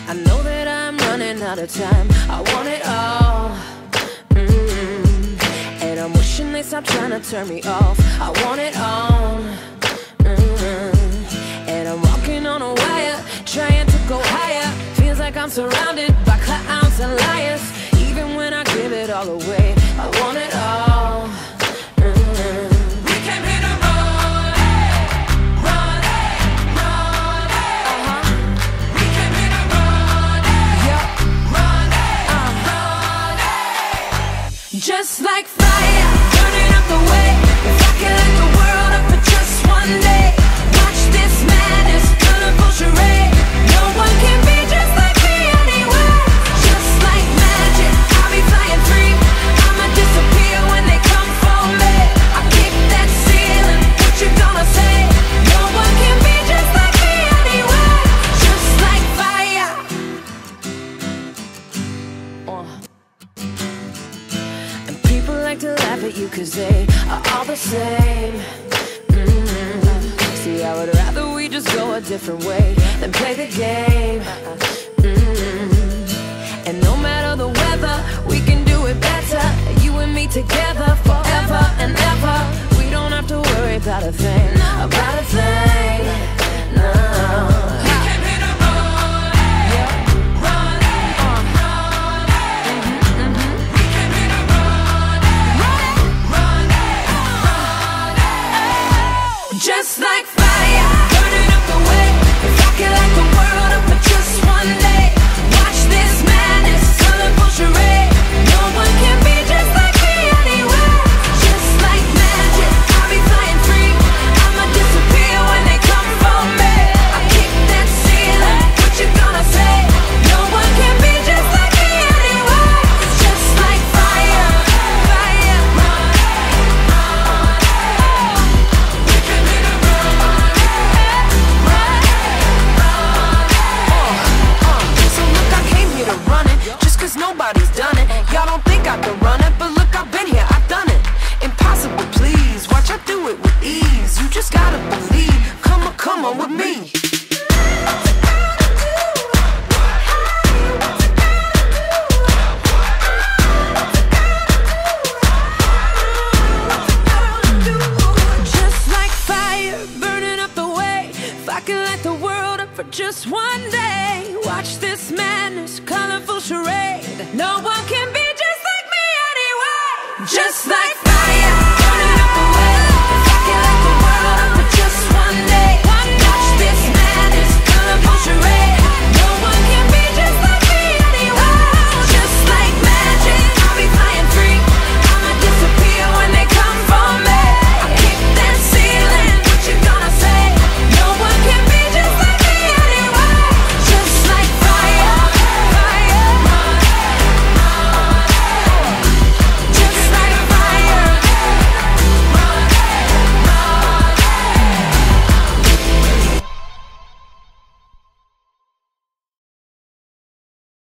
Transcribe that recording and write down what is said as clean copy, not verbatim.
I know that I'm running out of time. I want it all. And I'm wishing they stop trying to turn me off. I want it all. And I'm walking on a wire, trying to go higher. Feels like I'm surrounded by clowns and liars. Even when I give it all away, I want it all. We came here to run, run, run. We came here to run, run, run. Just like fire, burning up the way. If I could light the world up for just one day, watch this madness, colorful charade. No one can be just like me anyway. Just like magic, I'll be flying free. I'ma disappear when they come for me. I kick that ceiling, what you gonna say? No one can be just like me anyway. Just like fire. And people like to laugh at you 'cause they are all the same. See, I would rather we just go a different way than play the game. And no matter the weather, we can do it better. You and me together forever and ever. We don't have to worry about a thing, about a thing. No. We came here to run, run, run. We came here to run, run, run. Just like fire, burning up the way. If I could light the world up for just one day, watch this madness, colorful charade. No one can be just like me anyway. Just like magic, I'll be flying free. I'ma disappear when they come for me. I kick that ceiling, what you gonna say? No one can be just like me anyway. Just like fire, fire, run, run. We came here to run, run, run. So look, I came here to run it, just 'cause nobody's done it. Y'all don't think I can run it, but look, I've been here, I've done it. Impossible, please, watch I do it with ease. You just gotta believe, come on with me. Just like fire, burning up the way. If I could light the world up for just one day, watch this madness, colorful charade. No one can be just like me anyway. Just like